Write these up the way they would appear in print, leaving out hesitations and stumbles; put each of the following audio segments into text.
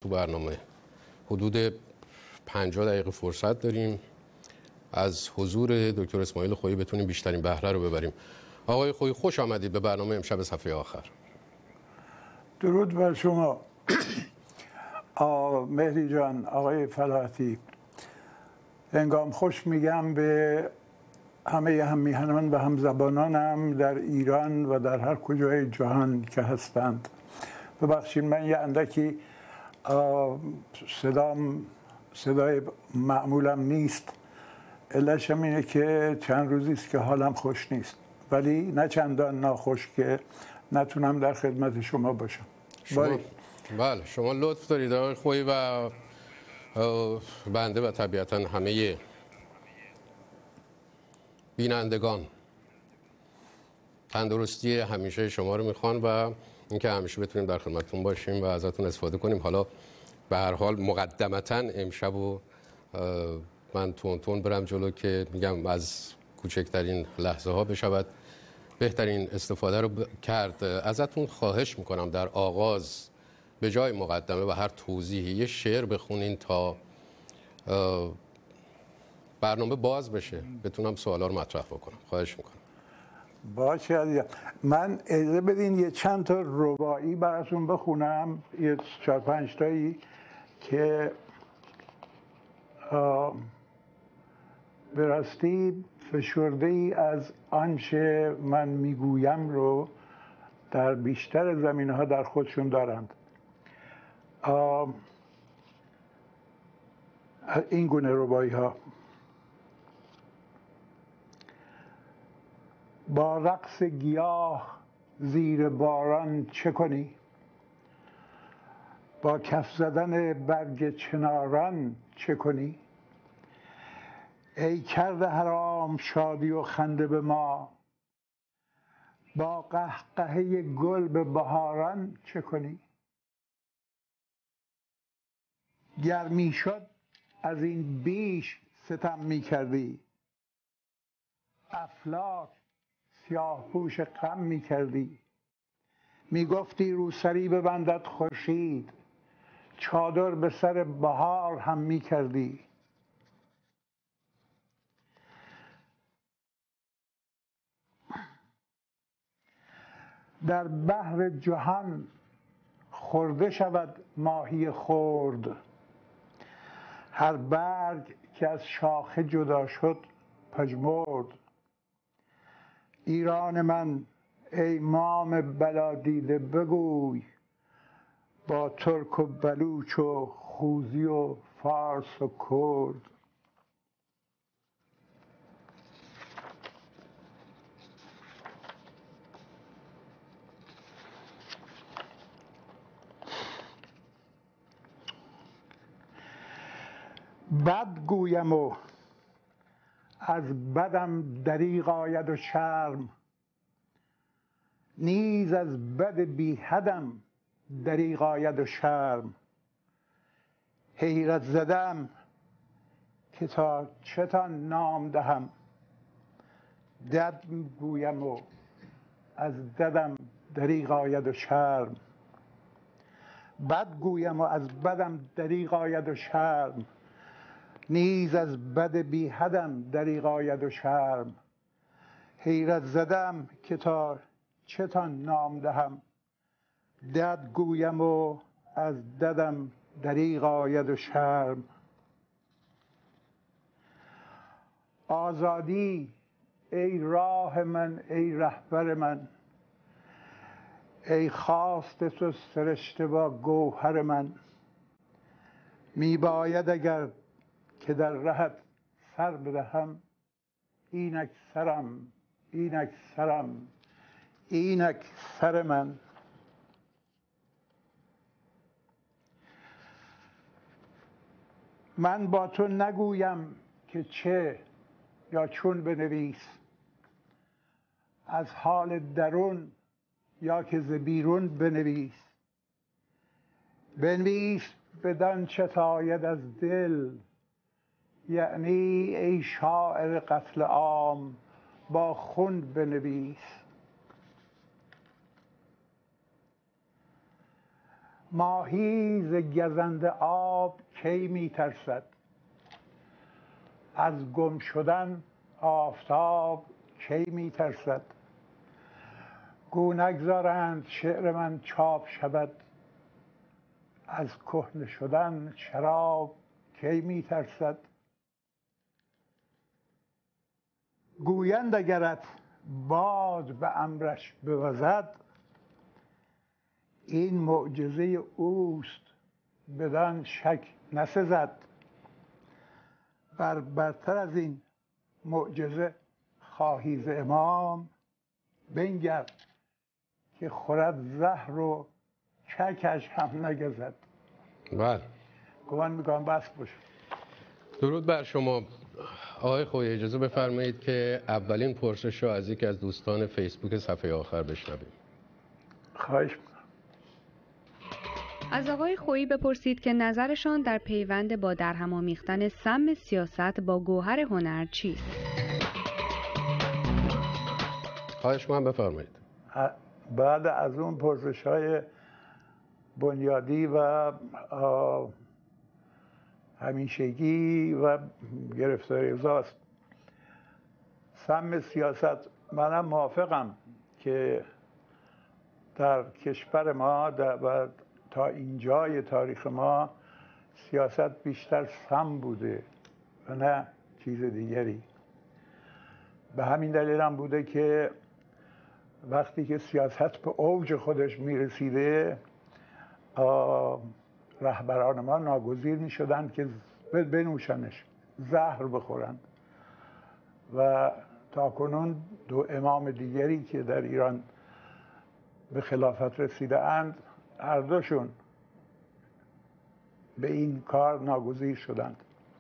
تو برنامه. حدود 50 دقیقه فرصت داریم از حضور دکتر اسماعیل خویی بتونیم بیشترین بهره رو ببریم. آقای خویی خوش آمدید به برنامه امشب صفحه آخر. درود بر شما مهدی جان، آقای فلاحتی. هنگام خوش میگم به همه هممیهنان و همزبانانم در ایران و در هر کجای جهان که هستند. ببخشید من یه اندکی صدای معمولم نیست. علتشم اینه که چند روزی است که حالم خوش نیست، ولی نه چندان ناخوش که نتونم در خدمت شما باشم. بله شما لطف دارید آقای خویی و بنده و طبیعتا همه بینندگان تندرستی همیشه شما رو میخوان و اینکه همیشه بتونیم در خدمتتون باشیم و ازتون استفاده کنیم. حالا به هر حال مقدمتا امشب و من تون برم جلو که میگم از کوچکترین لحظه ها بشود بهترین استفاده رو کرد. ازتون خواهش میکنم در آغاز به جای مقدمه و هر توضیحی یه شعر بخونین تا برنامه باز بشه بتونم سوالا رو مطرح بکنم. خواهش میکنم. باشه عزیزم. من اجازه بدین یه چند تا رباعی براتون بخونم، یه 4-5 تایی که به راستی فشرده ای از آنچه من میگویم رو در بیشتر زمینه ها در خودشون دارند. این گونه رباعی ها: با رقص گیاه زیر باران چه کنی؟ با کف زدن برگ چناران چه کنی؟ ای کرده حرام شادی و خنده به ما، با قهقهه گل به بهاران چه کنی؟ گر میشد از این بیش ستم میکردی، افلاک سیاه پوش غم میکردی. میگفتی روسری ببندد خورشید، چادر به سر بهار هم میکردی. در بحر جهان خورده شود ماهی خرد، هر برگ که از شاخه جدا شد پژمرد. ایران من ای مام بلا دیده بگوی، با ترک و بلوچ و خوزی و فارس و کرد. بد گویم و از بدم دریغ آید و شرم، نیز از بد بی حدم دریغ آید و شرم. حیرت زدم که تا چتان نام دهم، دد گویم و از ددم دریغ آید و شرم. بد گویم و از بدم دریغ آید و شرم، نیز از بد بی حدم دریغ آید و شرم. حیرت زدم که تا چتان نام دهم، دد گویم و از ددم دریغ آید و شرم. آزادی ای راه من ای رهبر من، ای خواست تو سرشته با گوهر من. می باید اگر که در رهت سر بدهم، اینک سرم اینک سرم اینک سر من. من با تو نگویم که چه یا چون بنویس، از حال درون یا که ز بیرون بنویس. بنویس بدان چت آید از دل، یعنی ای شاعر قتل عام با خون بنویس. ماهی ز گزنده آب کی می ترسد، از گم شدن آفتاب کی می ترسد. گو نگذارند شعر من چاپ شود، از کهنه شدن شراب کی می ترسد. گویند اگرت باد به امرش بوزد، این معجزه اوست بدان شک نسزد. برتر از این معجزه خواهی ز امام، بنگر که خورد زهر و چکش هم نگزد. بله، گمان میکنم بس باشه. درود بر شما. آقای خویی اجازه بفرمایید که اولین پرسش رو از یکی از دوستان فیسبوک صفحه آخر بشنویم. خواهش میکنم. از آقای خویی بپرسید که نظرشان در پیوند با درهم آمیختن سم سیاست با گوهر هنر چیست؟ خواهش من بفرمایید. بعد از اون پرسش‌های بنیادی و همیشگی و گرفتاری است، سم سیاست، منم موافقم که در کشور ما و تا اینجای تاریخ ما سیاست بیشتر سم بوده و نه چیز دیگری. به همین دلیل هم بوده که وقتی که سیاست به اوج خودش میرسیده، رهبران ما ناگزیر میشدند که بنوشنش، زهر بخورند. و تا کنون دو امام دیگری که در ایران به خلافت رسیده اند، هر دوشون به این کار ناگزیر شدند.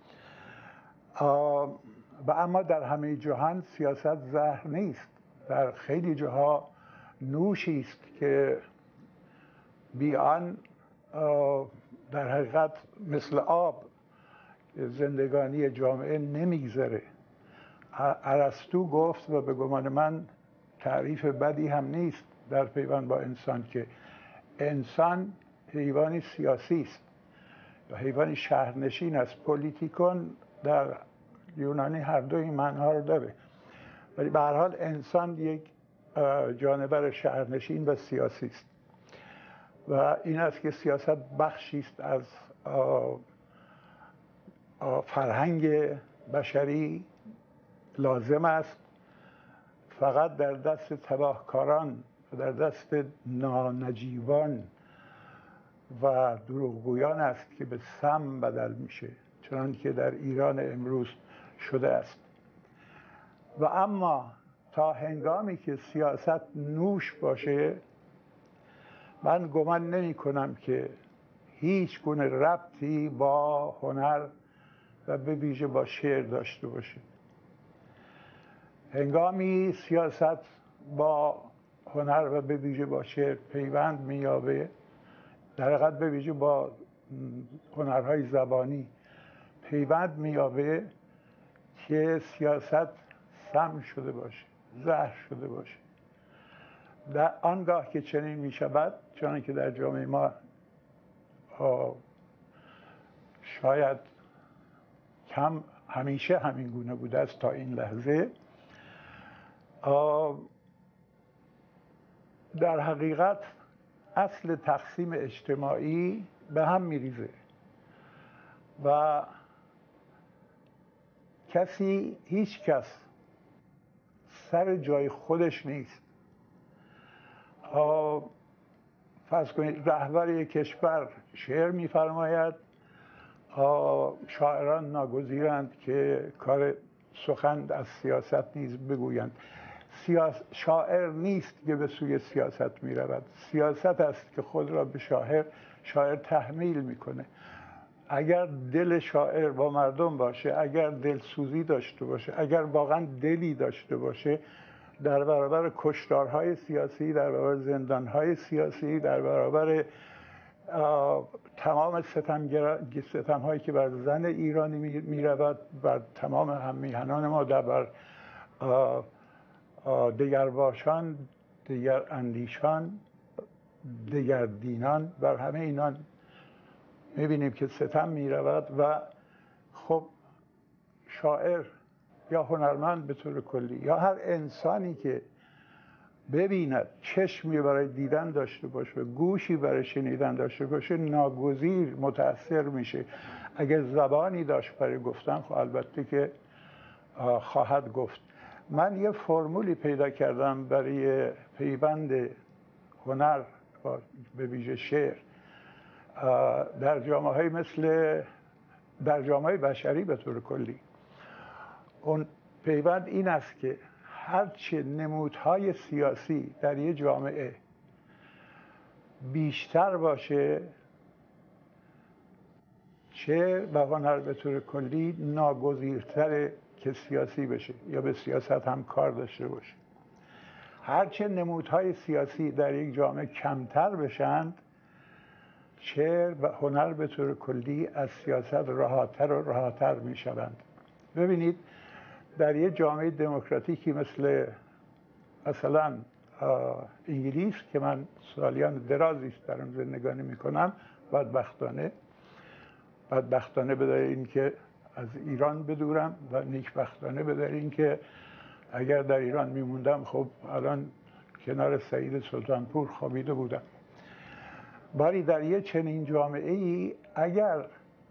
و اما در همه جهان سیاست زهر نیست. در خیلی جاها نوشی است که بی آن در حقیقت مثل آب زندگانی جامعه نمیگذره. ارسطو گفت و به گمان من تعریف بدی هم نیست در پیوند با انسان، که انسان حیوانی سیاسی است و حیوانی شهرنشین است. پولیتیکون در یونانی هر دو این معناها رو داره، ولی به هر حال انسان یک جانور شهرنشین و سیاسی است و این است که سیاست بخشی است از فرهنگ بشری. لازم است، فقط در دست تباهکاران و در دست نانجیبان و دروغگویان است که به سم بدل میشه، چنان که در ایران امروز شده است. و اما تا هنگامی که سیاست نوش باشه، من گمان نمی کنم که هیچ گونه ربطی با هنر و به ویژه با شعر داشته باشه. هنگامی سیاست با هنر و به ویژه با شعر پیوند می‌یابه، در حقیقت به ویژه با هنرهای زبانی پیوند می‌یابه، که سیاست سم شده باشه، زهر شده باشه. در آنگاه که چنین می‌شود، چون که در جامعه ما شاید کم همیشه همین گونه بوده است تا این لحظه، در حقیقت اصل تقسیم اجتماعی به هم میریزه و هیچ کس سر جای خودش نیست. فرض کنید رهبر یک کشور شعر میفرماید، شاعران ناگزیرند که کار سخن از سیاست نیز بگویند. شاعر نیست که به سوی سیاست می رود، سیاست است که خود را به شاعر تحمیل میکنه. اگر دل شاعر با مردم باشه، اگر دلسوزی داشته باشه، اگر واقعا دلی داشته باشه، در برابر کشتارهای سیاسی، در برابر زندانهای سیاسی، در برابر تمام ستم‌هایی که بر زن ایرانی می‌رود، بر تمام هم‌میهنان ما، بر دگرباشان، دیگر اندیشان، دگردینان بر همه اینان میبینیم که ستم میرود و خب شاعر یا هنرمند به طور کلی یا هر انسانی که ببیند، چشمی برای دیدن داشته باشه، گوشی برای شنیدن داشته باشه، ناگزیر متأثر میشه. اگر زبانی داشت برای گفتن خب البته که خواهد گفت. من یه فرمولی پیدا کردم برای پیوند هنر به ویژه شعر در جامعه‌های در جامعه بشری به طور کلی. اون پیوند این است که هرچه نمودهای سیاسی در یک جامعه بیشتر باشه، شعر و هنر به طور کلی ناگزیرتره که سیاسی بشه یا به سیاست هم کار داشته باشه. هرچه نمودهای سیاسی در یک جامعه کمتر بشند، شعر و هنر به طور کلی از سیاست راحت‌تر و راحت‌تر می‌شوند. ببینید در یک جامعه دموکراتیکی مثلا انگلیس که من سالیان درازی است در اون زندگانی میکنم، بدبختانه به دلیل اینکه از ایران بدورم و نیکبختانه به دلیل اینکه اگر در ایران میموندم خب الان کنار سعید سلطانپور خوابیده بودم. باری در یه چنین جامعه ای اگر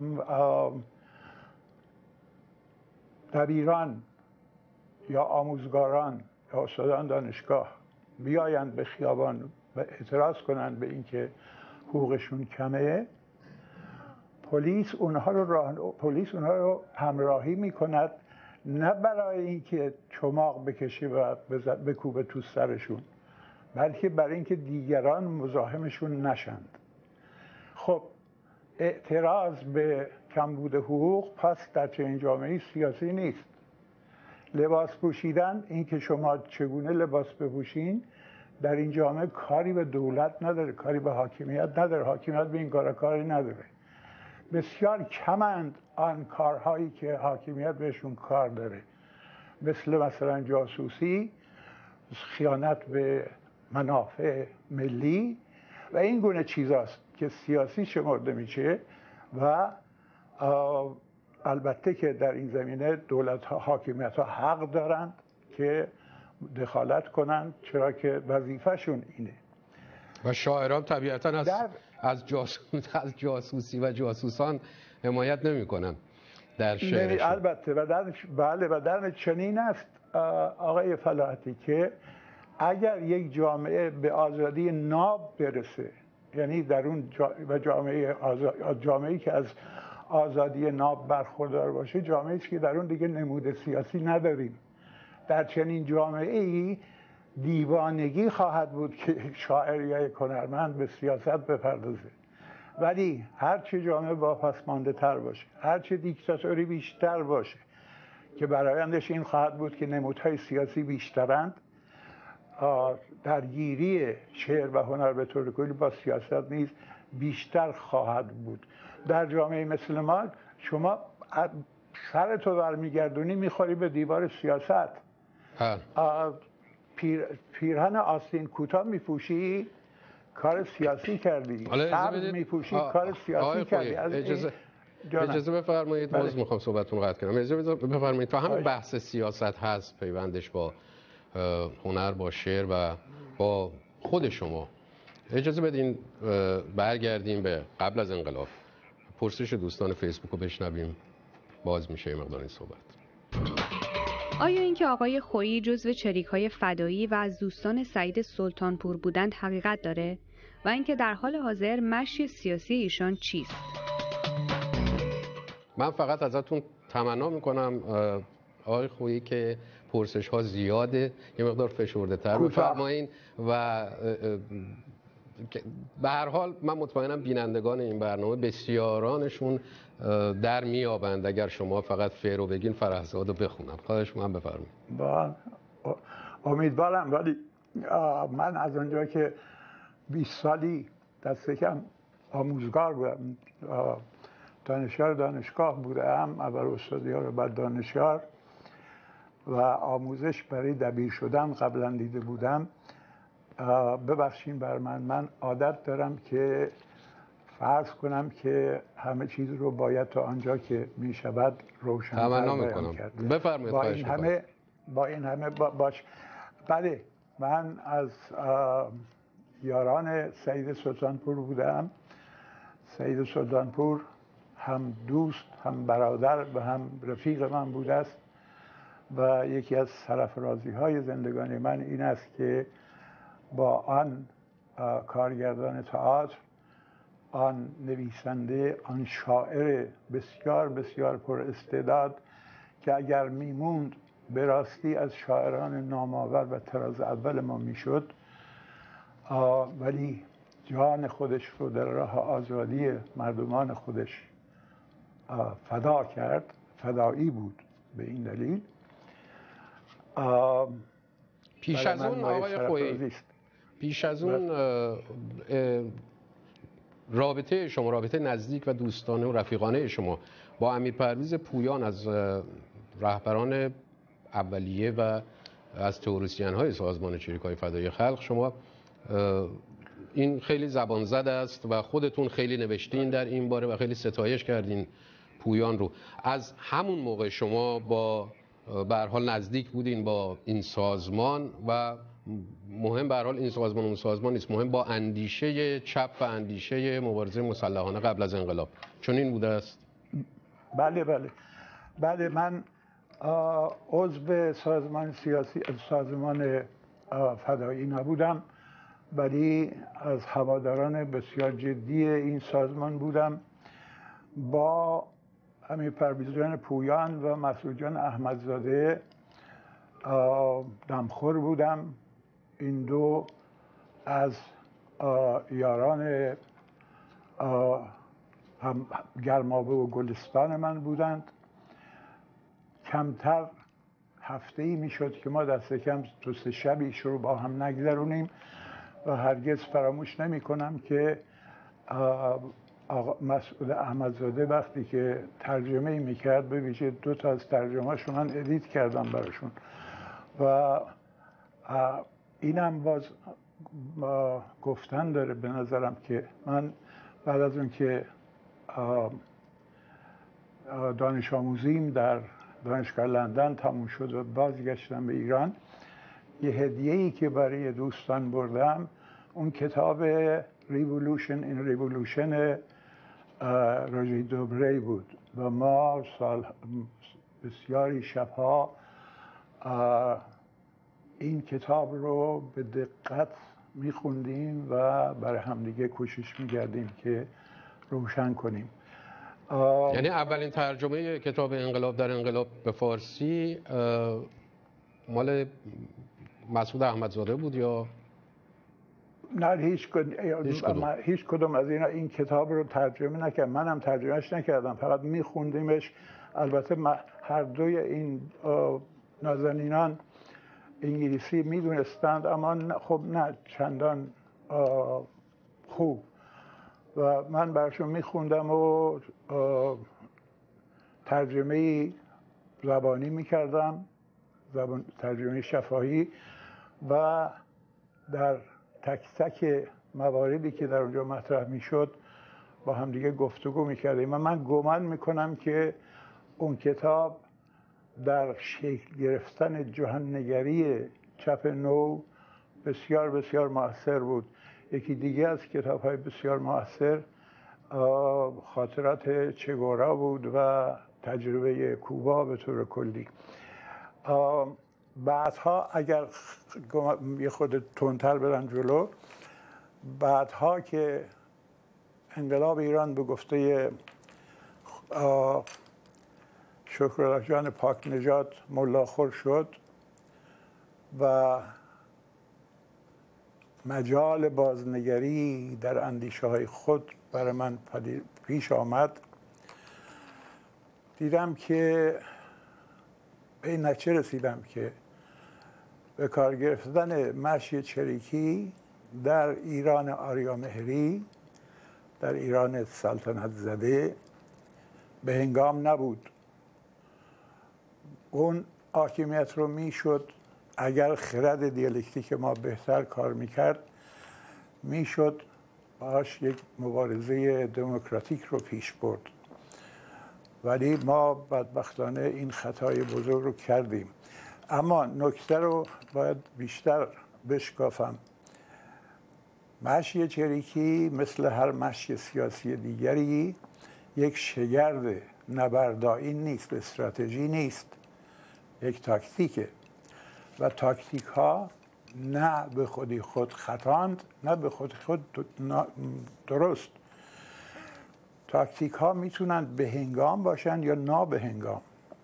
دبیران یا آموزگاران یا استادان دانشگاه بیایند به خیابان و اعتراض کنند به اینکه حقوقشون کمه، پلیس اونها رو همراهی میکند، نه برای اینکه چماق بکشه و بکوبه تو سرشون، بلکه برای اینکه دیگران مزاحمشون نشند. خب اعتراض به کمبود حقوق پس در چنین جامعه سیاسی نیست. لباس پوشیدن، اینکه شما چگونه لباس بپوشین، در این جامعه کاری به دولت نداره، کاری به حاکمیت نداره، حاکمیت به این کاری نداره. بسیار کمند آن کارهایی که حاکمیت بهشون کار داره، مثلا جاسوسی، خیانت به منافع ملی و این گونه چیزاست که سیاسی شمرده میشه و البته که در این زمینه دولت ها، حاکمیت ها حق دارند که دخالت کنند، چرا که وظیفه‌شون اینه. و شاعران طبیعتاً از جاسوسی و جاسوسان حمایت نمی‌کنن در شعرشون. البته و در چنین است آقای فلاحتی که اگر یک جامعه به آزادی ناب برسه، یعنی در اون جامعه‌ای که از آزادی ناب برخوردار باشه، جامعه‌ای است که در اون دیگه نمود سیاسی نداریم. در چنین جامعه‌ای دیوانگی خواهد بود که شاعر یا هنرمند به سیاست بپردازه. ولی هرچه جامعه واپسمانده تر باشه، هرچه دیکتاتوری بیشتر باشه، که برآیندش این خواهد بود که نمودهای سیاسی بیشترند، درگیری شعر و هنر به طور کلی با سیاست نیز بیشتر خواهد بود. در جامعه مثل ما شما سرتو برمیگردونی میخوری به دیوار سیاست. پیرهن آستین کوتاه میپوشی، کار سیاسی کردی. سبز میپوشی، کار سیاسی کردی. اجازه بفرمایید، باز میخوام صحبتتون رو قطع کنم. اجازه بفرمایید، تا همین بحث سیاست هست، پیوندش با هنر، با شعر و با خود شما، اجازه بدین برگردیم به قبل از انقلاب. پرسش دوستان فیسبوک رو بشنویم، باز میشه یه مقدار این صحبت. آیا اینکه آقای خویی جزو چریک‌های فدایی و از دوستان سعید سلطانپور بودند حقیقت داره؟ و اینکه در حال حاضر مشی سیاسی ایشان چیست؟ من فقط ازتون تمنا میکنم آقای خویی که پرسش ها زیاده، یه مقدار فشرده تر بفرمایین و به هر حال من مطمئنم بینندگان این برنامه بسیارانشون در میابند اگر شما فقط فعر رو بگین فرهزاد رو بخونم. خواهش من بفرمایید. امیدوارم، ولی من از اونجا که 20 سالی دست کم آموزگار بودم، دانشگاه بودم، اول استادیار و بعد دانشیار، و آموزش برای دبیر شدن قبلا دیده بودم، ببخشین بر من عادت دارم که فرض کنم که همه چیز رو باید تا آنجا که می شود روشن‌تر بیان کرد. بفرمایید. با این همه باش. بله، من از یاران سید سلطانپور بودم. سید سلطانپور هم دوست، هم برادر و هم رفیق من بوده است و یکی از سرافرازی‌های زندگانی من این است که با آن کارگردان تئاتر، آن نویسنده، آن شاعر بسیار بسیار پر استعداد که اگر میموند به راستی از شاعران نامآور و طراز اول ما میشد، ولی جان خودش رو در راه آزادی مردمان خودش فدا کرد. فدایی بود. به این دلیل پیش از اون آقای خویی، پیش از اون رابطه شما، رابطه نزدیک و دوستانه و رفیقانه شما با امیر پرویز پویان از رهبران اولیه و از تئوریسین‌های سازمان چریک‌های فدایی خلق، شما این خیلی زبان زد است و خودتون خیلی نوشتین در این باره و خیلی ستایش کردین پویان رو. از همون موقع شما با به هر حال نزدیک بودین با این سازمان و مهم به هر حال این سازمان اون سازمان نیست، مهم با اندیشه چپ و اندیشه مبارزه مسلحانه قبل از انقلاب، چون این بوده است. بله من عضو سازمان سیاسی، سازمان فدایی نبودم، ولی از هواداران بسیار جدی این سازمان بودم. با امیر پرویز جان پویان و مسعود جان احمدزاده دمخور بودم. این دو از یاران هم گرمابه و گلستان من بودند. کمتر هفته‌ای میشد که ما دست کم 2-3 شبیش رو با هم نگذرونیم و هرگز فراموش نمی کنم که مسعود احمدزاده وقتی که ترجمه میکرد، به ویژه 2 تا از ترجمه‌اشو من ادیت کردم براشون و اینم باز گفتن داره به نظرم که من بعد از اون که دانش آموزیم در دانشگاه لندن تموم شد و بازگشتم به ایران، یه هدیه‌ای که برای دوستان بردم اون کتاب ریولوشن این ریولوشن روژه دوبری بود و ما بسیاری شبها این کتاب رو به دقت میخوندیم و برای همدیگه کوشش میکردیم که روشن کنیم. یعنی اولین ترجمه کتاب انقلاب در انقلاب به فارسی مال مسعود احمدزاده بود یا؟ نه، هیچ کدوم از اینا این کتاب رو ترجمه نکرد. منم ترجمهش نکردم، فقط میخوندیمش. البته هر دوی این نازنینان انگلیسی میدونستند، اما خب نه چندان خوب، و من براشون میخوندم و ترجمه زبانی میکردم، ترجمه شفاهی، و در تک تک مواردی که در اونجا مطرح میشد با هم دیگه گفتگو میکردیم. و من گمان میکنم که اون کتاب در شکل گرفتن جهان‌نگری چپ نو بسیار بسیار مؤثر بود. یکی دیگه از کتاب‌های بسیار مؤثر خاطرات چگوارا بود و تجربه کوبا به طور کلی. بعدها اگر یه خود تندتر برم جلو، بعدها که انقلاب ایران به گفته شکرالله جان پاک نژاد ملاخور شد و مجال بازنگری در اندیشه های خود برای من پیش آمد، دیدم که به این نتیجه رسیدم که به کار گرفتن مشی چریکی در ایران آریامهری، در ایران سلطنت زده به هنگام نبود. اون حاکمیت رو میشد اگر خرد دیالکتیک ما بهتر کار میکرد میشد باش یک مبارزه دموکراتیک رو پیش برد، ولی ما بدبختانه این خطای بزرگ رو کردیم. اما نکته رو باید بیشتر بشکافم. مشی چریکی مثل هر مشی سیاسی دیگری یک شگرد نبردایی نیست، استراتژی نیست، یک تاکتیکه و تاکتیک ها نه به خودی خود خطاند نه به خودی خود درست. تاکتیک ها میتونند به هنگام باشن یا نابه هنگام.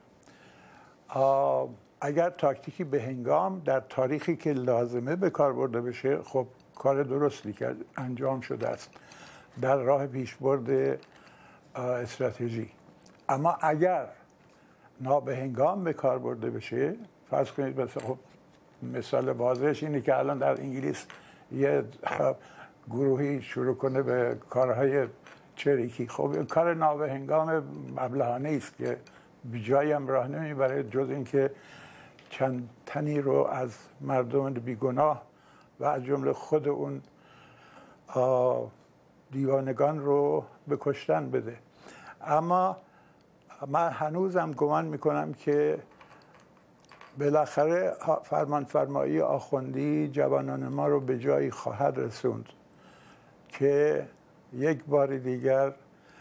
اگر تاکتیکی به هنگام در تاریخی که لازمه به کار برده بشه، خب کار درستی که انجام شده است در راه پیشبرد استراتژی. اما اگر نابه هنگام به کار برده بشه، فرض کنید مثلا خب مثال واضحش اینه که الان در انگلیس یه گروهی شروع کنه به کارهای چریکی. خب کار نابه هنگام ابلهانه است که به جایی هم راه نمیبره جز اینکه چند تنی رو از مردم بیگناه و از جمله خود اون دیوانگان رو به کشتن بده. اما من هنوزم گمان میکنم که بالاخره فرمانفرمایی آخوندی جوانان ما رو به جایی خواهد رسوند که یک بار دیگر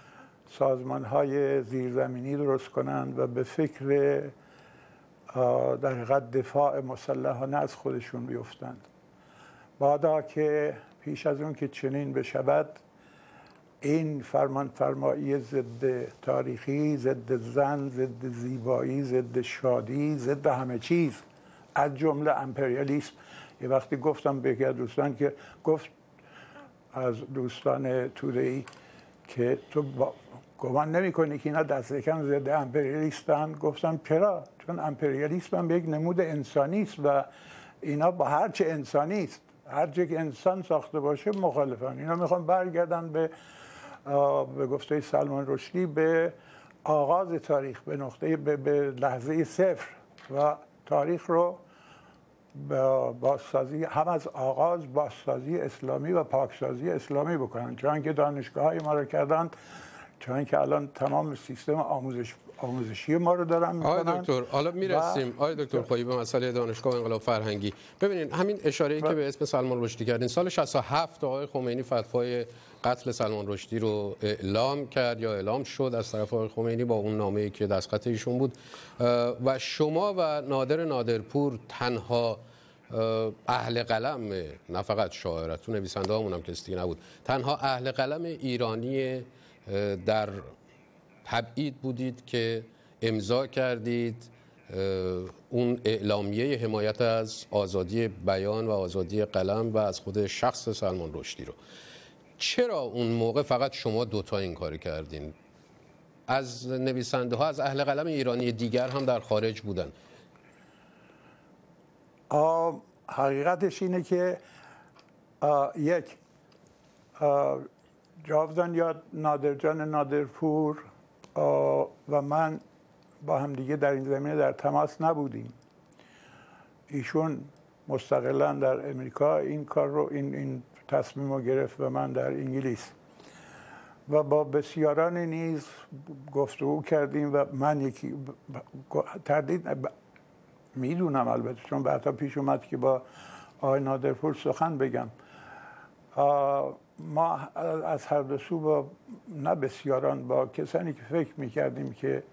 سازمان‌های زیرزمینی درست کنند و به فکر در حقیقت دفاع مسلحانه از خودشون بیفتند. بادا که پیش از اون که چنین بشود، این فرمانفرمایی ضد تاریخی، ضد زن، ضد زیبایی، ضد شادی، ضد همه چیز، از جمله امپریالیسم. یه وقتی گفتم به یکی از دوستان که گفت از دوستان توره‌ای که تو گمان نمی کنی که اینا دست کم ضد امپریالیستن؟ گفتم چرا؟ چون امپریالیسم هم یک نمود انسانی است و اینا با هر چه انسانی است، هر چه که انسان ساخته باشه مخالفن. اینا میخوان برگردن به گفته سلمان رشدی به آغاز تاریخ، به نقطه به لحظه صفر و تاریخ رو بازسازی، هم از آغاز بازسازی اسلامی و پاکسازی اسلامی بکنن. چون که دانشگاه‌های ما رو کردن، چون که الان تمام سیستم آموزشی ما رو دارن میکنن. آقای دکتر حالا میرسیم آقای دکتر خویی به مسئله دانشگاه انقلاب فرهنگی. ببینید همین اشاره‌ای که به اسم سلمان رشدی کردین، سال 67 آقای خمینی فتوای قتل سلمان رشدی رو اعلام کرد یا اعلام شد از طرف آقای خمینی با اون نامه‌ای که دستخط ایشون بود و شما و نادر نادرپور تنها اهل قلم، نه فقط شاعر، تو نویسنده همون هم کسی نبود، تنها اهل قلم ایرانی در تبعید بودید که امضا کردید اون اعلامیه حمایت از آزادی بیان و آزادی قلم و از خود شخص سلمان رشدی رو. چرا اون موقع فقط شما دوتا این کاری کردین؟ از نویسنده ها، از اهل قلم ایرانی دیگر هم در خارج بودن. حقیقتش اینه که یک جاودان یاد نادرجان نادرپور و من با هم دیگه در این زمینه در تماس نبودیم. ایشون مستقلا در امریکا این کار رو این تصمیم رو گرفت و من در انگلیس، و با بسیاران نیز گفتگو کردیم و من یکی تردید میدونم البته چون بعدا پیش اومد که با آقای نادرپور سخن بگم. ما از هر دو سو با نه بسیاران با کسانی که فکر میکردیم که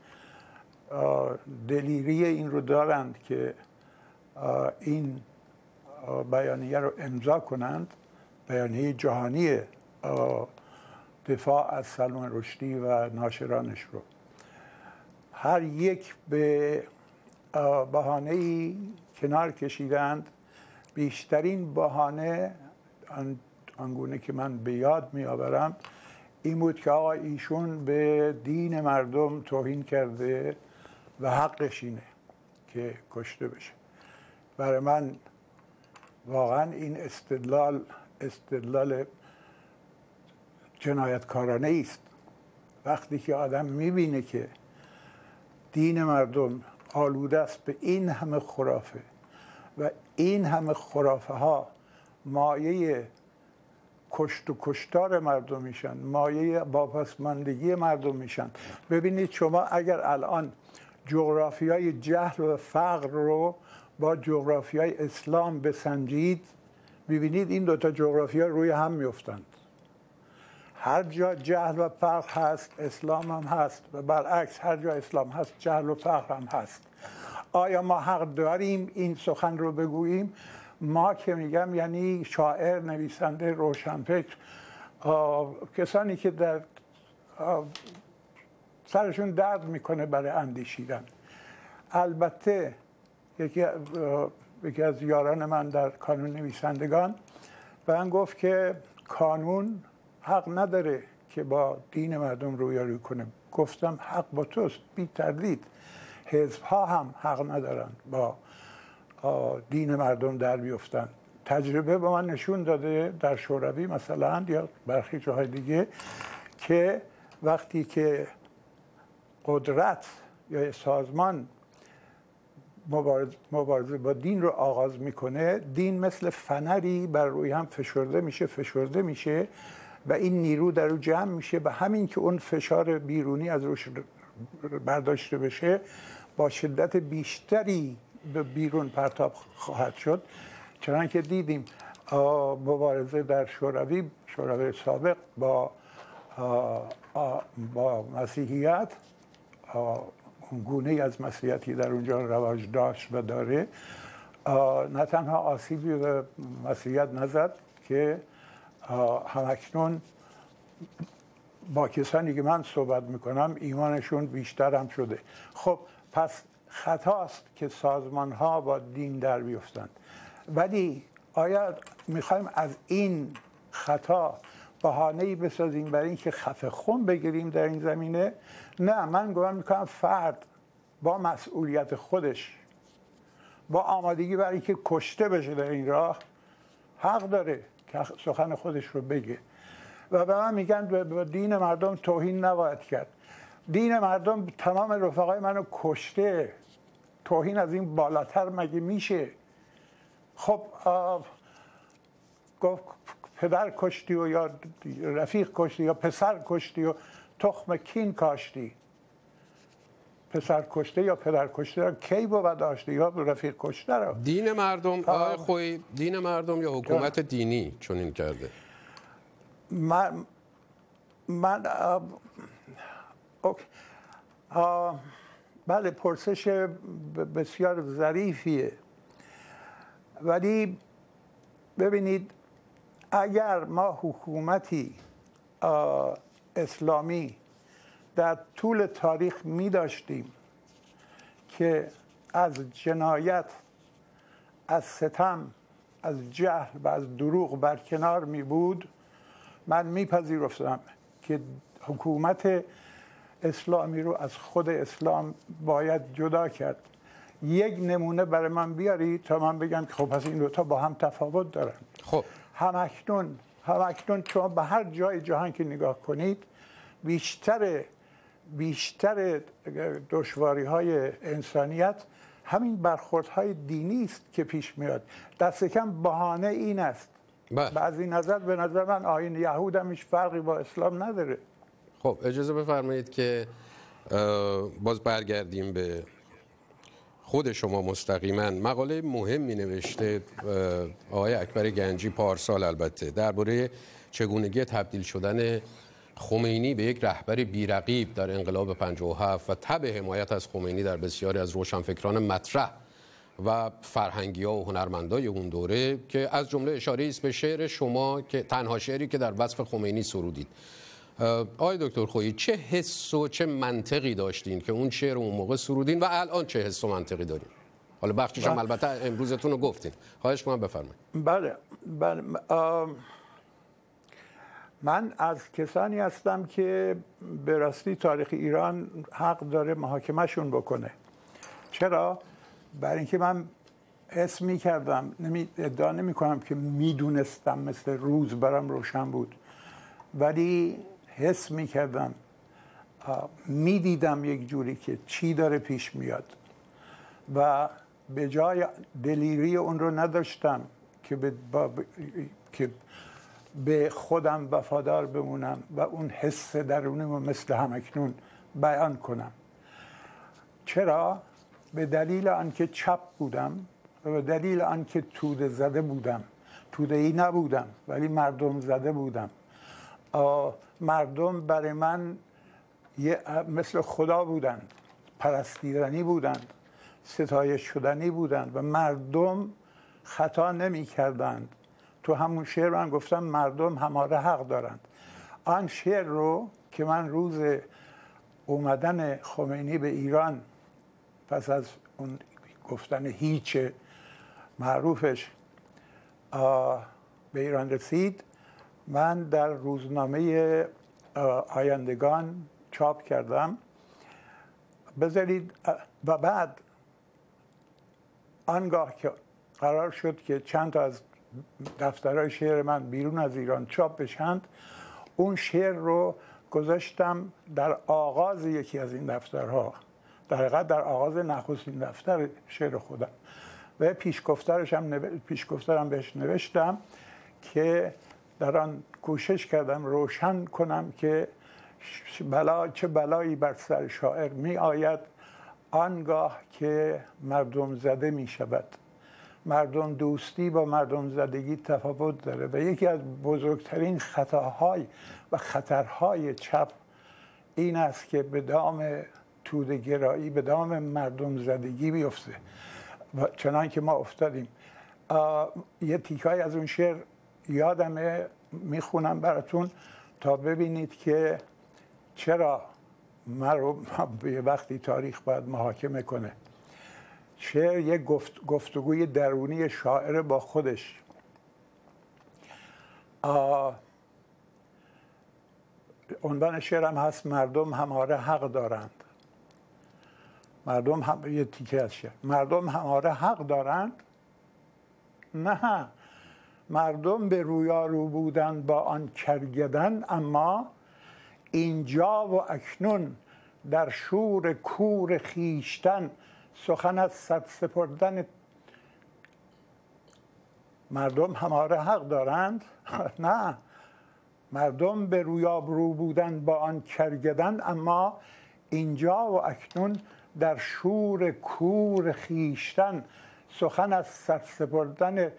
دلیری این رو دارند که این بیانیه رو امضا کنند، بیانیه جهانی دفاع از سلمان رشدی و ناشرانش رو، هر یک به بهانه‌ای کنار کشیدند. بیشترین بهانه آنگونه که من به یاد میآورم این بود که آقا ایشون به دین مردم توهین کرده و حقش اینه که کشته بشه. برای من واقعا این استدلال جنایتکارانه است. وقتی که آدم میبینه که دین مردم آلوده است به این همه خرافه و این همه خرافه ها مایه کشت و کشتار مردم میشن، مایه واپسماندگی مردم میشن. ببینید شما اگر الان جغرافیای جهل و فقر رو با جغرافیای اسلام بسنجید، ببینید این دوتا جغرافیا روی هم میفتند. هر جا جهل و فقر هست اسلام هم هست و برعکس، هر جا اسلام هست جهل و فقر هم هست. آیا ما حق داریم این سخن رو بگوییم؟ ما که میگم یعنی شاعر، نویسنده، روشنفکر، کسانی که در سرشون درد میکنه برای اندیشیدن. البته یکی از یاران من در کانون نویسندگان به من گفت که کانون حق نداره که با دین مردم رویارویی کنه. گفتم حق با توست، بی تردید. حزب‌ها هم حق ندارن با دین مردم در بیفتن. تجربه به من نشون داده در شوروی مثلا یا برخی جاهای دیگه که وقتی که قدرت یا سازمان مبارزه با دین رو آغاز میکنه، دین مثل فنری بر روی هم فشرده میشه و این نیرو در رو جمع میشه و همین که اون فشار بیرونی از روش برداشته بشه با شدت بیشتری به بیرون پرتاب خواهد شد. چنانکه دیدیم مبارزه در شوروی سابق با مسیحیت، گونه از مسیحیتی در اونجا رواج داشت و داره، نه تنها آسیبی به مسیحیت نزد که همکنون با کسانی که من صحبت میکنم ایمانشون بیشتر هم شده. خب پس خطاست که سازمان ها با دین در بیفتند، ولی آیا میخوایم از این خطا بهانه‌ای بسازیم برای اینکه خفه خون بگیریم در این زمینه؟ نه، من گمان میکنم فرد با مسئولیت خودش، با آمادگی برای اینکه کشته بشه در این راه، حق داره که سخن خودش رو بگه. و به من میگن به دین مردم توهین نباید کرد. دین مردم تمام رفقای منو کشته، توهین از این بالاتر مگه میشه؟ خب گفت پدر کشتی و یا رفیق کشتی یا پسر کشتی و تخم کین کاشتی. پسر کشته یا پدر کشته را کی بود داشته یا رفیق کشته را؟ دین مردم آقای خویی، دین مردم یا حکومت دینی چنین کرده؟ بله، پرسش بسیار ظریفیه، ولی ببینید اگر ما حکومتی اسلامی در طول تاریخ می داشتیم که از جنایت، از ستم، از جهل و از دروغ برکنار می بود، من میپذیرفتم که حکومت اسلامی رو از خود اسلام باید جدا کرد. یک نمونه برای من بیاری تا من بگم که خب پس این دوتا با هم تفاوت دارن. خب همکنون شما به هر جای جهان که نگاه کنید بیشتر دشواری های انسانیت همین برخوردهای دینی است که پیش میاد. دست کم بهانه این است. بعضی نظر به نظر من آیین یهود هم هیچ فرقی با اسلام نداره. خب اجازه بفرمایید که باز برگردیم به خود شما مستقیما. مقاله مهمی نوشته آقای اکبر گنجی پارسال البته درباره چگونگی تبدیل شدن خمینی به یک رهبر بی‌رقیب در انقلاب 57 و تبع حمایت از خمینی در بسیاری از روشنفکران مطرح و فرهنگی‌ها و هنرمندای اون دوره، که از جمله اشاره است به شعر شما که تنها شعری که در وصف خمینی سرودید. آقای دکتر خویی، چه حس و چه منطقی داشتین که اون شعر اون موقع سرودین و الان چه حس و منطقی دارین؟ حالا بخشش هم البته امروزتون رو گفتین. خواهش می‌کنم بفرمایید. بله. من از کسانی هستم که به راستی تاریخ ایران حق داره محاکمه‌شون بکنه. چرا؟ برای اینکه من حس می‌کردم، ادعا نمی‌کنم که میدونستم، مثل روز برام روشن بود، ولی حس می‌کردم، میدیدم یک جوری که چی داره پیش میاد و به جای دلیری اون رو نداشتم که به خودم وفادار بمونم و اون حس درونی رو مثل همکنون بیان کنم. چرا؟ به دلیل آنکه چپ بودم و به دلیل آنکه توده زده بودم. توده ای نبودم ولی مردم زده بودم. مردم برای من مثل خدا بودند، پرستیدنی بودند، ستایش شدنی بودند و مردم خطا نمی کردند. تو همون شعر من گفتم مردم هماره حق دارند. آن شعر رو که من روز اومدن خمینی به ایران پس از اون گفتن هیچ معروفش به ایران رسید، من در روزنامه آیندگان چاپ کردم. بذارید و بعد آنگاه که قرار شد که چند تا از دفترهای شعر من بیرون از ایران چاپ بشند، اون شعر رو گذاشتم در آغاز یکی از این دفترها، در حقیقت در آغاز نخستین دفتر شعر خودم و پیشگفترم بهش نوشتم که در آن کوشش کردم روشن کنم که چه بلایی بر سر شاعر می آید آنگاه که مردم زده می شود. مردم دوستی با مردم زدگی تفاوت داره و یکی از بزرگترین خطاهای و خطرهای چپ این است که به دام توده گرایی، به دام مردم زدگی بیفته و چنان که ما افتادیم. یه تیکای از اون شعر یادمه، میخونم براتون تا ببینید که چرا من رو به وقتی تاریخ باید محاکمه کنه. شعر یک گفتگوی درونی شاعر با خودش. عنوان شعرم هست مردم هماره حق دارند. یه تیکه از شعر. مردم هماره حق دارند؟ نه، مردم به رویارو بودن با آن کرگدن، اما اینجا و اکنون در شور کور خیشتن سخن از سر سپردن. مردم هماره حق دارند؟ نه، مردم به رویارو بودن با آن کرگدن، اما اینجا و اکنون در شور کور خیشتن سخن از سر سپردن.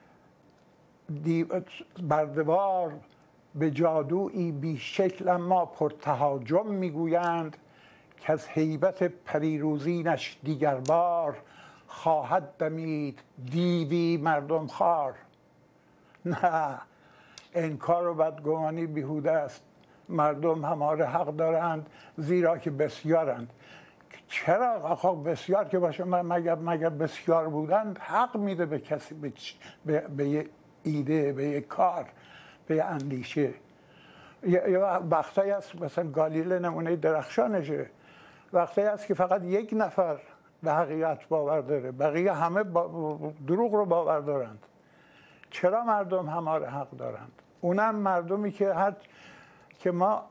بردوار به جادویی بی شکل اما پرتهاجم میگویند که از هیبت پریروزینش دیگر بار خواهد دمید دیوی مردم خوار. نه، انکار و بدگمانی بیهوده است. مردم هماره حق دارند زیرا که بسیارند. چرا؟ خب بسیار که باشه، مگر بسیار بودند حق میده به کسی، به یه ایده، به یه کار، به یه اندیشه. یه وقتایی هست مثلا گالیله نمونه درخشانشه، وقتایی هست که فقط یک نفر به حقیقت باور داره، بقیه همه دروغ رو باور دارند. چرا مردم هماره حق دارند؟ اونم مردمی که ما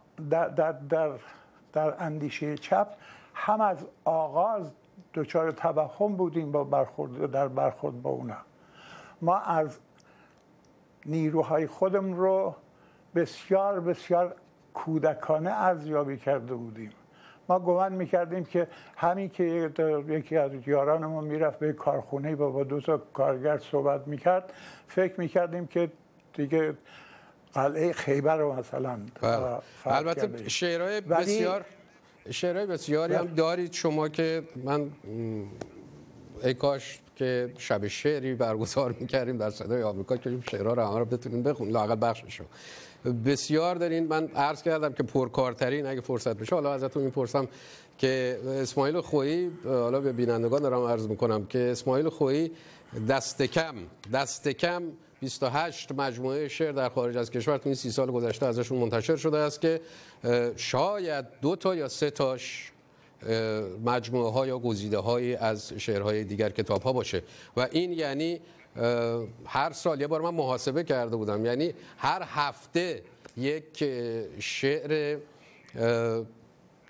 در اندیشه چپ هم از آغاز دچار توهم بودیم در برخورد با اونا. ما از نیروهای خودم رو بسیار بسیار کودکانه ارزیابی کرده بودیم. ما گمان میکردیم که همین که یکی از یارانمون میرفت به کارخونه با دو تا کارگر صحبت میکرد، فکر میکردیم که دیگه قلعه خیبر رو مثلا البته شعرهای بسیاری هم دارید شما که من ای کاش که شب شعری برگزار میکردیم در صدای آمریکا که شعرها رو همه رو بتونیم بخونیم، لااقل بخششو. بسیار دارین. من عرض کردم که پرکارترین اگه فرصت بشه حالا ازتون میپرسم که اسماعیل خویی، حالا به بینندگان دارم عرض میکنم که اسماعیل خویی دست کم 28 مجموعه شعر در خارج از کشور تو این 30 سال گذشته ازشون منتشر شده است که شاید 2 تا یا 3 تاش مجموعه ها یا گزیده هایی از شعرهای دیگر کتاب ها باشه و این یعنی هر سال، یه بار من محاسبه کرده بودم، یعنی هر هفته یک شعر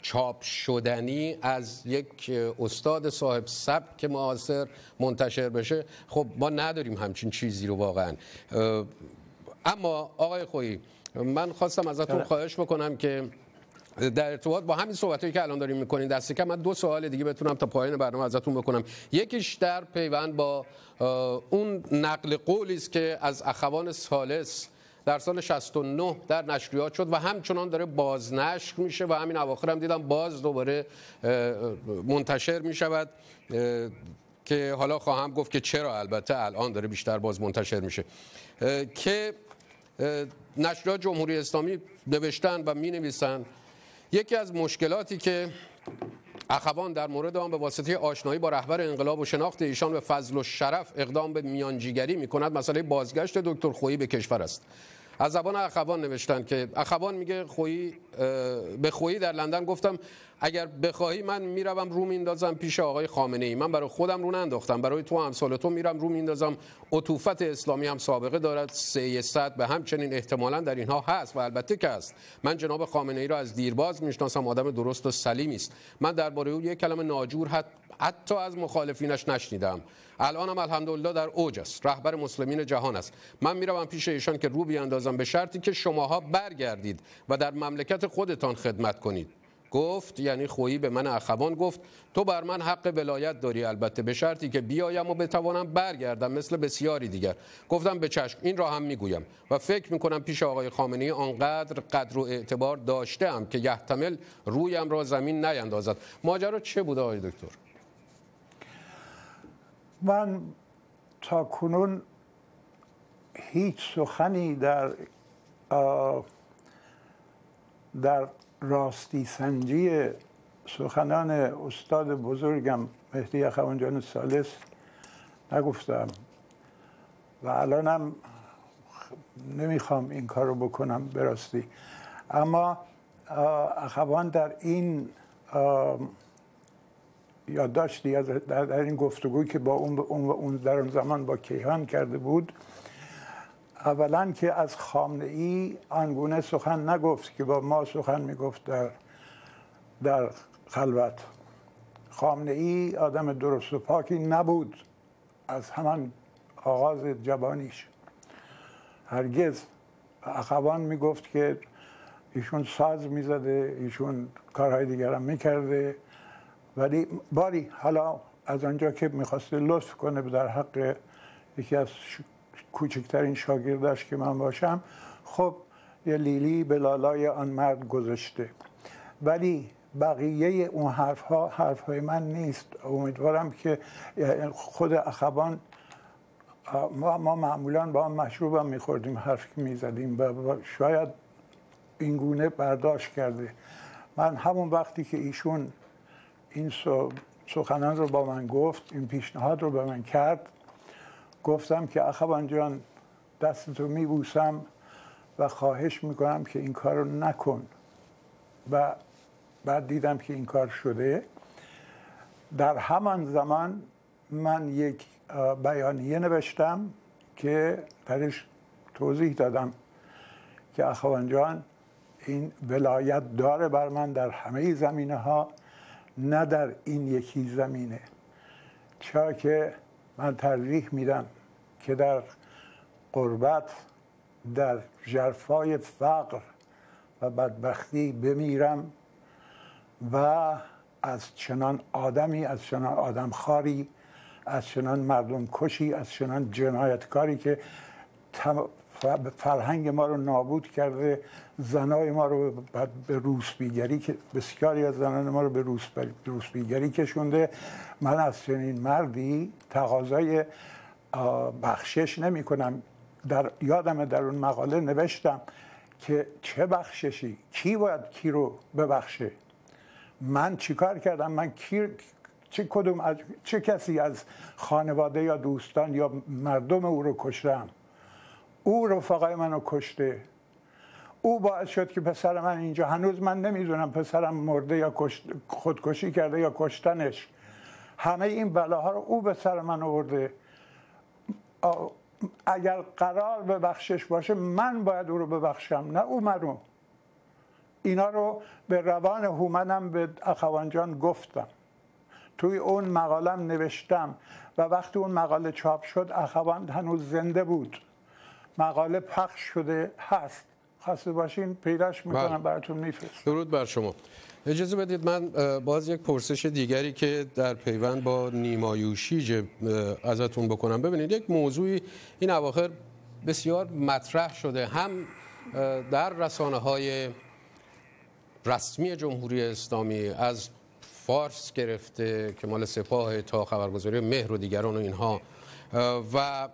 چاپ شدنی از یک استاد صاحب سبک معاصر منتشر بشه، خب ما نداریم همچین چیزی رو واقعا. اما آقای خویی، من خواستم ازتون خواهش بکنم که در ارتباط با همین صحبتایی که الان داریم میکنین، دست کم من 2 سوال دیگه بتونم تا پایان برنامه ازتون بکنم. یکیش در پیوند با اون نقل قولی است که از اخوان ثالث در سال 69 در نشریات شد و همچنان داره بازنشر میشه و همین اواخر هم دیدم باز دوباره منتشر میشود که حالا خواهم گفت که چرا البته الان داره بیشتر باز منتشر میشه، که نشریات جمهوری اسلامی نوشتن و می نویسن یکی از مشکلاتی که اخوان در مورد آن به واسطه آشنایی با رهبر انقلاب و شناخت ایشان به فضل و شرف اقدام به میانجیگری میکند مسئله بازگشت دکتر خویی به کشور است. از زبان اخوان نوشتن که اخوان میگه به خویی در لندن گفتم اگر بخواهی من میروم رو میندازم پیش آقای خامنه ای، من برای خودم رو ننداختم، برای تو امثال تو میرم رو میندازم. عطوفت اسلامی هم سابقه دارد، 300 به همچنین احتمالاً در اینها هست و البته که هست. من جناب خامنه ای را از دیرباز میشناسم، آدم درست و سلیمی است. من درباره او یک کلمه ناجور حتی از مخالفینش نشنیدم. الان هم الحمدلله در اوج است، رهبر مسلمین جهان است. من میروم پیش ایشان که رو بیاندازم به شرطی که شماها برگردید و در مملکت خودتان خدمت کنید. گفت، یعنی خویی به من اخوان گفت تو بر من حق ولایت داری، البته به شرطی که بیایم و بتوانم برگردم مثل بسیاری دیگر. گفتم به چشم، این را هم میگویم و فکر میکنم پیش آقای خامنه‌ای آنقدر قدر و اعتبار داشتم که یحتمل رویم را زمین نیندازد. ماجرا چه بود آقای دکتر؟ من تا کنون هیچ سخنی در راستی سنجی سخنان استاد بزرگم مهدی اخوان جان ثالث نگفتم و الانم نمیخوام این کار رو بکنم به راستی. اما اخوان در این یادداشتی در این گفتگویی که با اون در اون زمان با کیهان کرده بود، اولا که از خامنه‌ای آنگونه سخن نگفت که با ما سخن میگفت در خلوت. خامنه‌ای آدم درست و پاکی نبود از همان آغاز جوانیش، هرگز. اخوان میگفت که ایشون ساز میزده، ایشون کارهای دیگر هم میکرده، ولی باری حالا از آنجا که میخواسته لطف کنه در حق یکی از کوچکترین شاگرداش که من باشم، خب یه لیلی به لالای آن مرد گذاشته. ولی بقیه اون حرفهای من نیست. امیدوارم که خود اخوان، ما معمولا با هم مشروب هم میخوردیم، حرف میزدیم و شاید این گونه برداشت کرده. من همون وقتی که ایشون این سخنان رو با من گفت، این پیشنهاد رو به من کرد، گفتم که اخوان جان دستتو میبوسم و خواهش میکنم که این کار رو نکن. و بعد دیدم که این کار شده. در همان زمان من یک بیانیه نوشتم که درش توضیح دادم که اخوان جان این ولایت داره بر من در همه زمینه ها، نه در این یکی زمینه. چرا که من ترجیح میدم که در غربت، در ژرفای فقر و بدبختی بمیرم و از چنان آدمی، از چنان آدمخواری، از چنان مردم کشی، از چنان جنایتکاری که فرهنگ ما رو نابود کرده، زنای ما رو به روسبیگری، که بسیاری از زنان ما رو به روسبیگری کشونده، من از چنین مردی تقاضای بخشش نمی کنم. یادم در اون مقاله نوشتم که چه بخششی، کی باید کی رو ببخشه؟ من چیکار کردم؟ من چه کسی از خانواده یا دوستان یا مردم او رو کشتم؟ او رفقای منو کشته. او باعث شد که پسر من اینجا، هنوز من نمیدونم پسرم مرده یا خودکشی کرده یا کشتنش. همه این بلاها رو او به سر من آورده. اگر قرار به بخشش باشه من باید او رو ببخشم، نه او منو. اینا رو به روان هومنم به اخوان جان گفتم، توی اون مقالم نوشتم و وقتی اون مقاله چاپ شد اخوان هنوز زنده بود، مقاله پخش شده هست، خواسته باشین پیداش میکنم براتون میفرستم. درود بر شما. اجازه بدید من باز یک پرسش دیگری که در پیوند با نیما یوشیج ازتون بکنم. ببینید یک موضوعی این اواخر بسیار مطرح شده، هم در رسانه‌های رسمی جمهوری اسلامی از فارس گرفته که مال سپاه تا خبرگزاری مهر و دیگران و اینها، و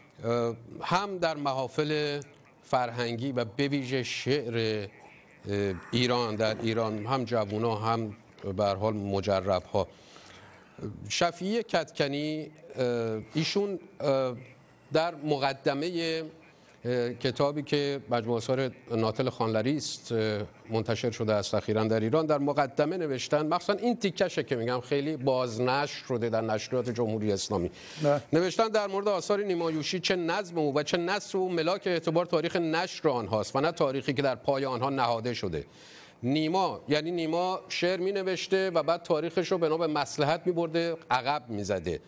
هم در محافل فرهنگی و به ویژه شعر ایران، در ایران هم جوونا هم به هر حال مجرب‌ها. شفیعی کدکنی ایشون در مقدمه کتابی که مجموعه آثار ناتل خانلری است منتشر شده است اخیراً در ایران، در مقدمه نوشتن، مخصوصا این تیکشه که میگم خیلی بازنشر شده در نشریات جمهوری اسلامی، نوشتن در مورد آثار نیما یوشیج چه نظم او و چه نثر او ملاک اعتبار تاریخ نشر آنهاست و نه تاریخی که در پای آنها نهاده شده. نیما یعنی نیما شعر می نوشته و بعد تاریخش رو بنا به مصلحت می برده عقب می زده.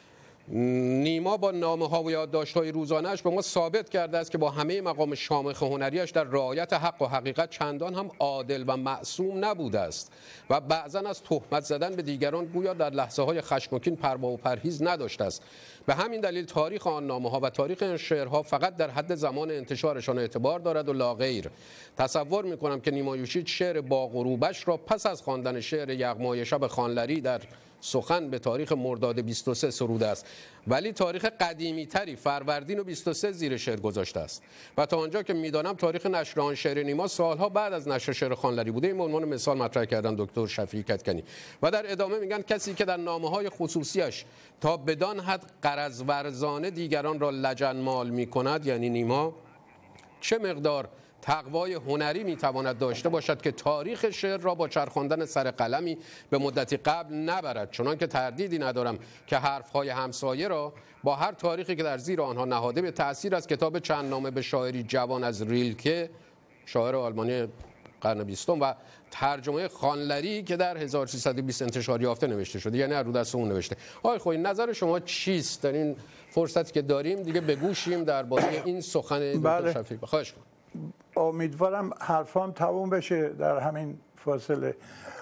نیما با نامه‌ها و یادداشت‌های روزانه‌اش به ما ثابت کرده است که با همه مقام شامخ هنریش در رعایت حق و حقیقت چندان هم عادل و معصوم نبوده است و بعضاً از تهمت زدن به دیگران گویا در لحظه‌های خشمگین پروا و پرهیز نداشته است. به همین دلیل تاریخ آن نامه‌ها و تاریخ این شعرها فقط در حد زمان انتشارشان اعتبار دارد و لا غیر. تصور می‌کنم که نیما یوشیج شعر با غروبش را پس از خواندن شعر یغمای شب خانلری در سخن به تاریخ مرداد 23 سروده است، ولی تاریخ قدیمی تری فروردین و 23 زیر شعر گذاشته است و تا آنجا که میدانم تاریخ نشر آن شعر نیما سالها بعد از نشر شعر خانلری بوده. این به عنوان مثال مطرح کردن دکتر شفیعی کدکنی و در ادامه میگن کسی که در نامه‌های خصوصیش تا بدان حد غرض ورزانه دیگران را لجنمال میکند، یعنی نیما، چه مقدار تقوای هنری میتواند داشته باشد که تاریخ شعر را با چرخاندن سر قلمی به مدتی قبل نبرد، چنان که تردیدی ندارم که حرفهای همسایه را با هر تاریخی که در زیر آنها نهاده به تأثیر از کتاب چند نامه به شاعری جوان از ریلکه، شاعر آلمانی قرن 20 و ترجمه خانلری که در 1320 انتشار یافته نوشته شده، یعنی از رو دست اون نوشته. آقای خویی نظر شما چیست در این فرصتی که داریم دیگه بگوشیم درباره این سخن دکتر شفیعی؟ خواهش می‌کنم. امیدوارم حرفام تموم بشه در همین فاصله.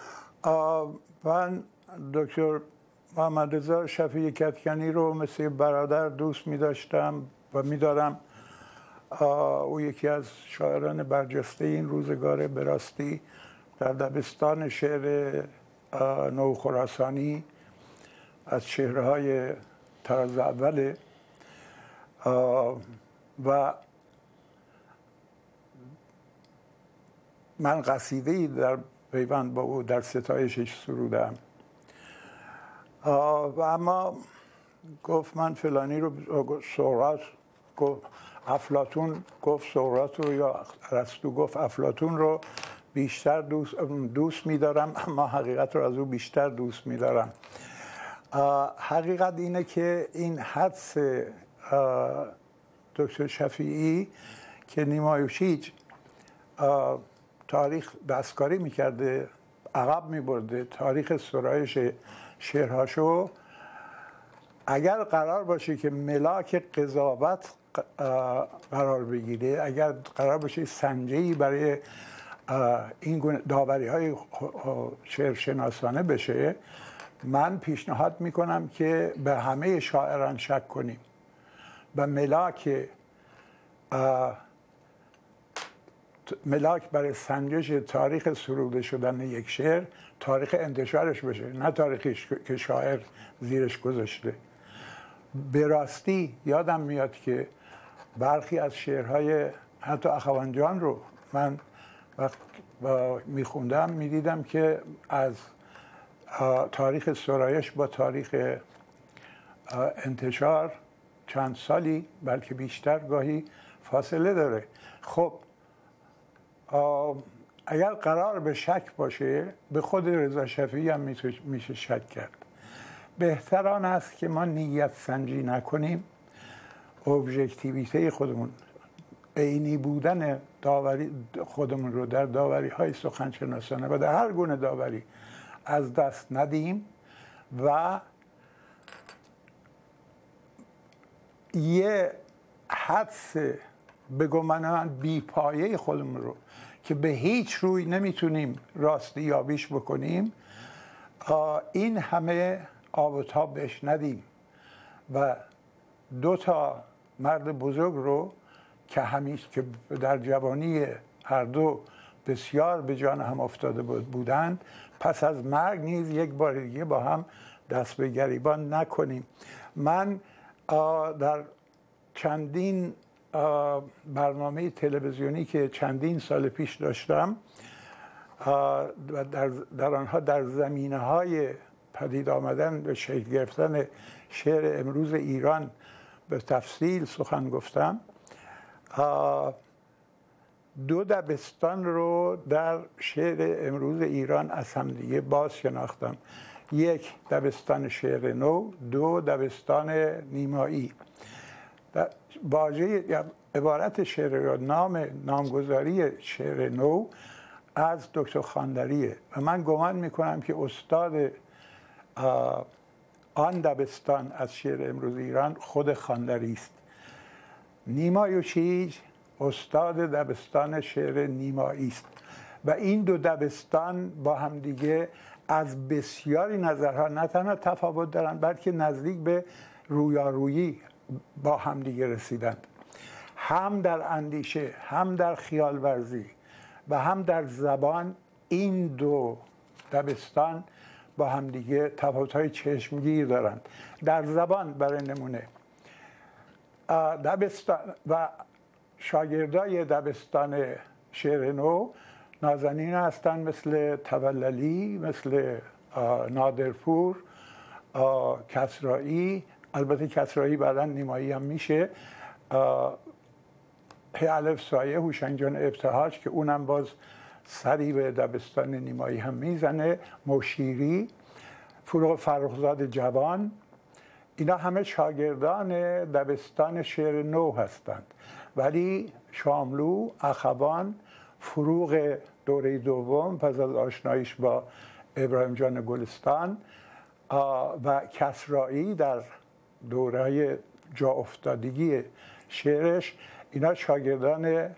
من دکتر محمد رضا شفیعی کدکنی رو مثل برادر دوست می داشتم و می دارم. او یکی از شاعران برجسته این روزگاره، به راستی در دبستان شعر نو خراسانی از چهره‌های طراز اوله و من قصیده‌ای در پیوند با او در ستایشش سرودم و اما گفت من فلانی رو سقراط گفت، افلاطون گفت سقراط رو، یا ارسطو گفت افلاطون رو بیشتر دوست می‌دارم، اما حقیقت رو از او بیشتر دوست می‌دارم. حقیقت اینه که این حدس دکتر شفیعی که نیما یوشیج تاریخ دستکاری میکرده، عقب میبرده تاریخ سرایش شعرهاشو، اگر قرار باشه که ملاک قضاوت قرار بگیره، اگر قرار باشه سنجه‌ای برای این گونه داوری‌های شعرشناسانه بشه، من پیشنهاد میکنم که به همه شاعران شک کنیم و ملاک برای سنجش تاریخ سروده شدن یک شعر تاریخ انتشارش بشه، نه تاریخی که شاعر زیرش گذاشته. به راستی یادم میاد که برخی از شعرهای حتی اخوان جان رو من وقت میخوندم میدیدم که از تاریخ سرایش با تاریخ انتشار چند سالی بلکه بیشتر گاهی فاصله داره. خب اگر قرار به شک باشه، به خود رضا شفیعی هم میشه شک کرد. بهتر آن است که ما نیت سنجی نکنیم، ابژکتیویته خودمون، عینی بودن داوری خودمون رو در داوری های سخنشناسانه و در هر گونه داوری از دست ندیم و یه حدس به گمان من بی‌پایه خودمون رو که به هیچ روی نمیتونیم راستی یابیش بکنیم این همه آب و تاب بهش ندیم و 2 تا مرد بزرگ رو که همیشه که در جوانی هر دو بسیار به جان هم افتاده بودند پس از مرگ نیز یک بار دیگه با هم دست به گریبان نکنیم. من در چندین برنامه تلویزیونی که چندین سال پیش داشتم و در آنها در زمینه‌های پدید آمدن و شکل گرفتن شعر امروز ایران به تفصیل سخن گفتم. 2 دبستان رو در شعر امروز ایران از همدیگه باز شناختم. 1 دبستان شعر نو، 2 دبستان نیمایی. واژه عبارت شعر یا نامگذاری شعر نو از دکتر خاندریه و من گمان میکنم که استاد آن دبستان از شعر امروز ایران خود خاندری است. نیما یوشیج استاد دبستان شعر نیمایی است و این 2 دبستان با هم دیگه از بسیاری نظرها نه تنها تفاوت دارند بلکه نزدیک به رویارویی با هم دیگه رسیدند، هم در اندیشه، هم در خیال ورزی و هم در زبان. این 2 دبستان با هم دیگه تفاوت‌های چشمگیر دارند. در زبان برای نمونه دبستان و شاگردای دبستان شعر نو نازنین هستند مثل توللی، مثل نادرپور، کسرایی، البته کسرایی بعداً نیمایی هم میشه، الف سایه، هوشنگ جان ابتهاج که اونم باز سری به دبستان نیمایی هم میزنه، مشیری، فروغ فرخزاد جوان، اینا همه شاگردان دبستان شعر نو هستند. ولی شاملو، اخوان، فروغ دوره دوم پس از آشناییش با ابراهیم جان گلستان و کسرایی در دوره جا افتادگی شعرش، اینا شاگردان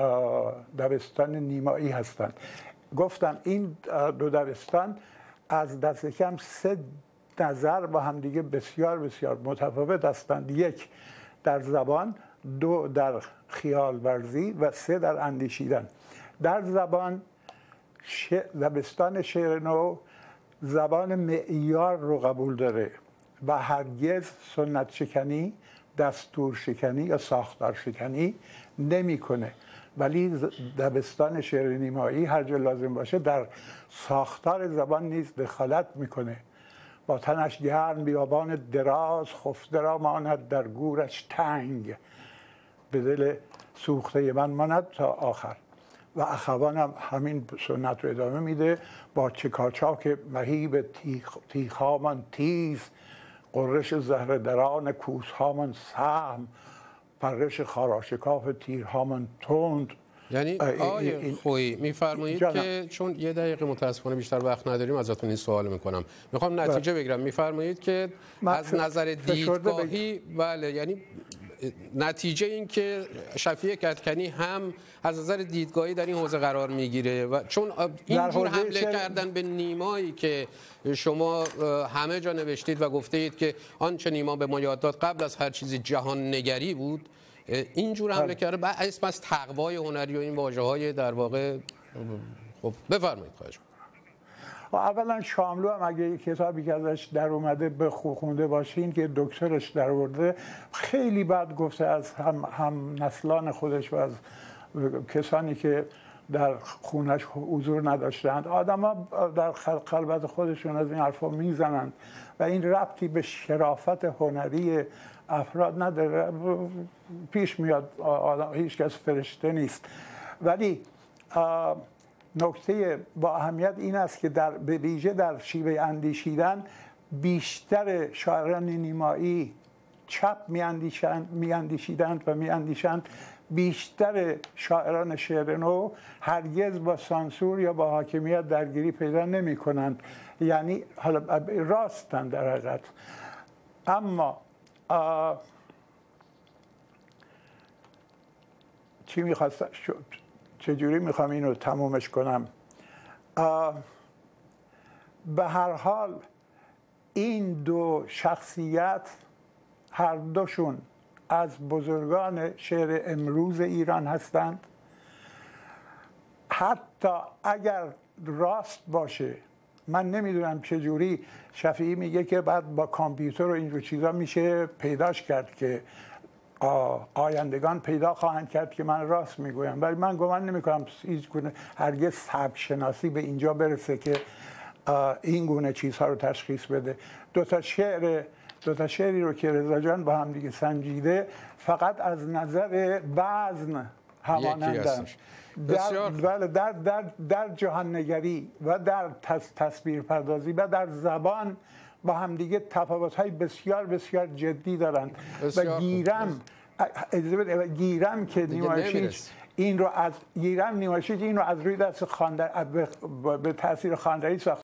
دبستان نیمایی هستند. گفتم این 2 دبستان از دست کم 3 نظر با هم دیگه بسیار بسیار متفاوت هستند. 1 در زبان، 2 در خیال ورزی و 3 در اندیشیدن. در زبان دبستان شعر نو زبان معیار رو قبول داره و هرگز سنت شکنی، دستور شکنی یا ساختار شکنی نمیکنه. ولی دبستان شعر نیمایی هر جا لازم باشه در ساختار زبان نیز دخالت میکنه. با تنش گرم بیابان دراز، خفته را ماند در گورش تنگ، به دل سوخته من ماند تا آخر. و اخوان هم همین سنت رو ادامه میده با چکاچاک مهیب تیخامان تیز، قررش زهر دران کوسهامان سهم، پرش خاراشکاف تیرهامان تند. یعنی آقای خویی میفرمایید که چون 1 دقیقه متاسفانه بیشتر وقت نداریم ازتون این سوال میکنم، میخوام نتیجه بگیرم. میفرمایید که از نظر دیدگاهی بله، یعنی نتیجه این که شفیع کدکنی هم از نظر دیدگاهی در این حوزه قرار میگیره و چون اینجور حمله کردن به نیمایی که شما همه جا نوشتید و گفتید که آنچه نیما به ما یاد داد قبل از هر چیزی جهان نگری بود، اینجور حمله کرده بعد اسم از تقوای هنری و این واژه‌های در واقع. خب بفرمایید. خواهش اولا شاملو هم اگه یک کتابی که ازش در اومده به خونده باشین که دکترش در آورده، خیلی بد گفته از هم نسلان خودش و از کسانی که در خونش حضور نداشتند. آدم‌ها در خلوت خودشون از این حرفا میزنند و این ربطی به شرافت هنری افراد نداره. پیش میاد هیچ کس فرشته نیست. ولی نکته با اهمیت این است که به ویژه در شیوه اندیشیدن بیشتر شاعران نیمایی چپ میاندیشیدند و میاندیشند بیشتر شاعران شعر نو هرگز با سانسور یا با حاکمیت درگیری پیدا نمی کنند، یعنی حالا راستن در حقیقت. اما چی میخواست، چجوری میخوام اینو تمومش کنم؟ به هر حال این دو شخصیت هر دوشون از بزرگان شعر امروز ایران هستند. حتی اگر راست باشه، من نمیدونم چجوری شفیعی میگه که بعد با کامپیوتر و اینجور چیزا میشه پیداش کرد که آیندگان پیدا خواهند کرد که من راست میگویم، ولی من گمان نمیکنم هیچ گونه هرگز سبک شناسی به اینجا برسه که این گونه چیزها رو تشخیص بده. دو تا شعری رو که رضا جان با هم دیگه سنجیده فقط از نظر وزن همانندن. در جهان نگری و در تصویر پردازی و در زبان با هم دیگه تفاوت‌های بسیار بسیار جدی دارند و گیرم که نیمایشیج این رو از روی دست به تاثیر خواندنی ساخته.